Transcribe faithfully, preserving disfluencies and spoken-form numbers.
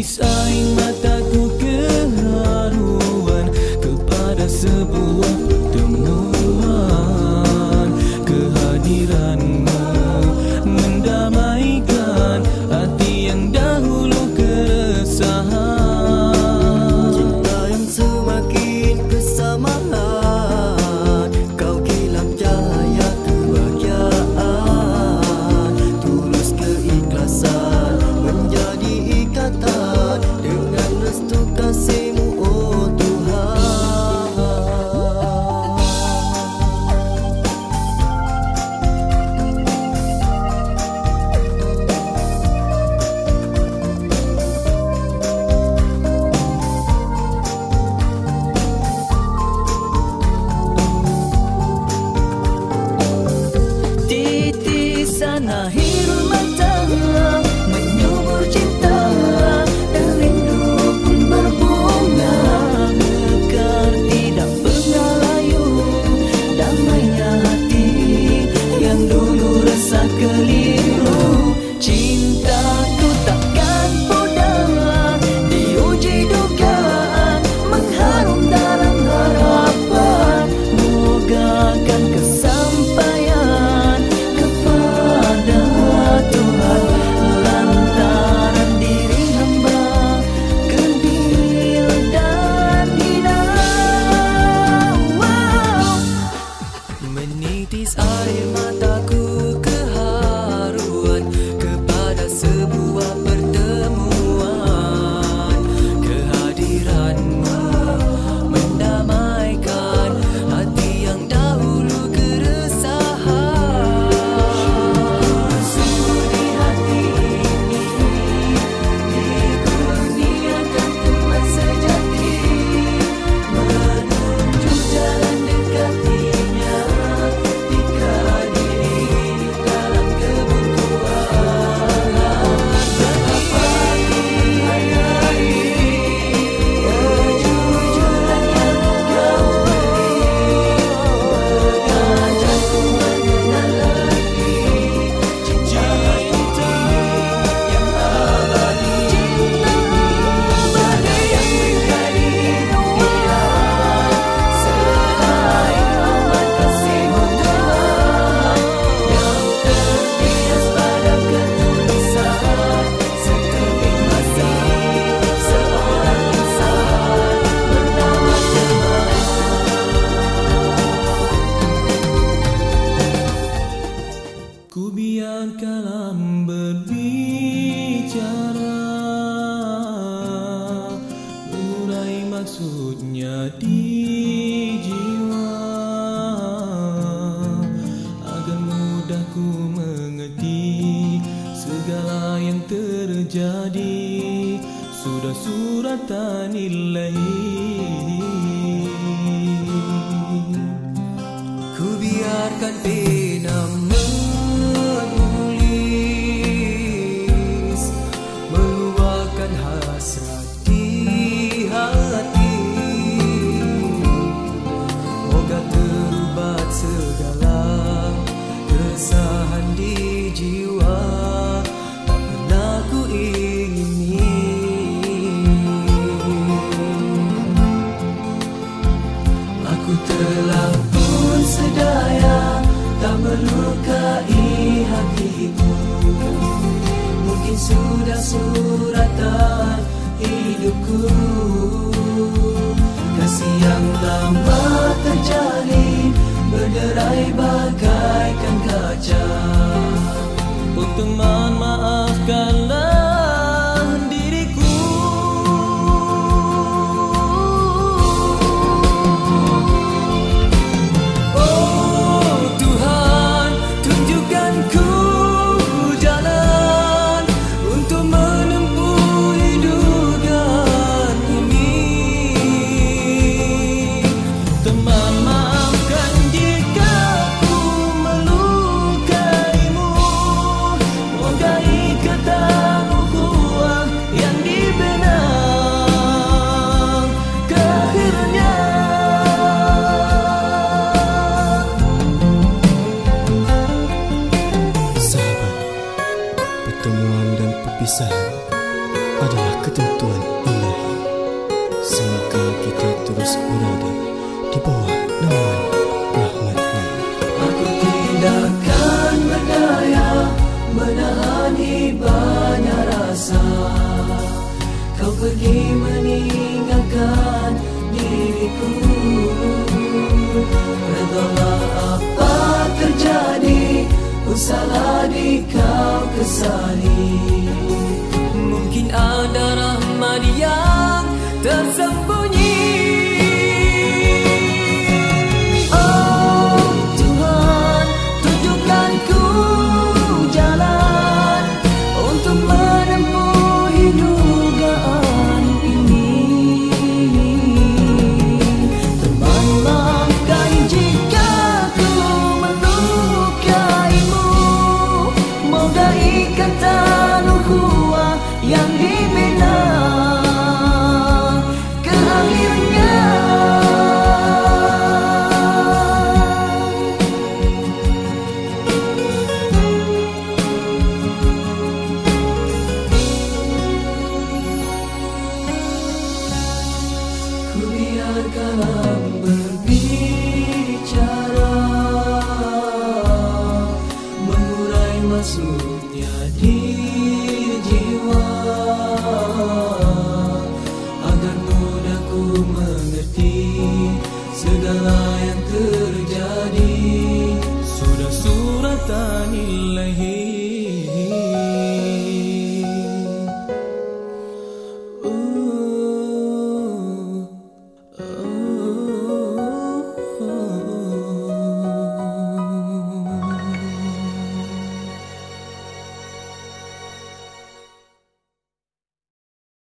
Menitis air mataku keharuan kepada sebuah temuan. Kehadiranmu mendamaikan hati yang dahulu keresahan. Cinta yang semakin kesamaan, kau kilat cahaya kebahagiaan. Tulus keikhlasan menjadi ikatan dengan restu kasih-Mu, oh Tuhan. Titisan akhirul mata menyubur cinta, dan rindu pun berbunga mekar tidak pernah layu. Damainya hati yang dulu resah keliru. Cintaku takkan pudar diuji dugaan, mengharum dalam harapan mogakan kesampaian kepada Tuhan. Lantaran diri hamba kerdil dan hina. Wow. Menitis air mataku keharuan kepada sebuah pertemuan. Kehadiranmu mendamaikan hati yang dahulu keresahan. Suri hati ini dikurniakan teman sejati, menuju jalan dekatinya jika diri dalam kebuntuan. Betapa dihayati kejujuran yang kau beri, mengajak mengenal lagi cinta yang abadi. Tiada yang menjadi impian selain amat kasih-Mu Tuhan, yang terbias pada ketulusan sekeikhlasan seorang insan bernama teman. Ku biarkan alam berbicara, mengurai maksudnya di jiwa, agar mudah ku mengerti segala yang terjadi. Sudah suratan ilahi, ku biarkan pena menulis, meluahkan hasrat di hati. Moga terubat segala keresahan di jiwa, tak pernah ku ingini. Aku telah pun sedaya tak melukai hatimu. Mungkin sudah suratan hidupku, kasih yang lama terjalin berderai bagaikan kaca. Oh teman, maafkanlah diriku. Oh Tuhan, tunjukkan ku jalan untuk menempuh hidupan ini. Teman, maafkan jika ku melukaimu. Moga ikatanmu kuat yang dibenang kehirnya. Sahabat, pertemuan dan perpisahan adalah ketentuan ilahi. Semoga kita terus berada di bawah naungan rahmat-Nya. Aku tidak akan berdaya menahan ibanya rasa. Kau pergi meninggalkan diriku. Redalah apa terjadi, ku salah di kau kesali. Mungkin ada rahmat yang tersembunyi. Oh Tuhan, tunjukkan ku jalan untuk menempuh dugaan ini. Teman, maafkan jika ku melukaimu. Moga ikatan ukhuwah yang dibina ke akhirnya. Ku biarkan berbicara, mengurai maksudnya di jiwa, agar mudah ku mengerti segala yang terjadi. Sudah suratan ilahi.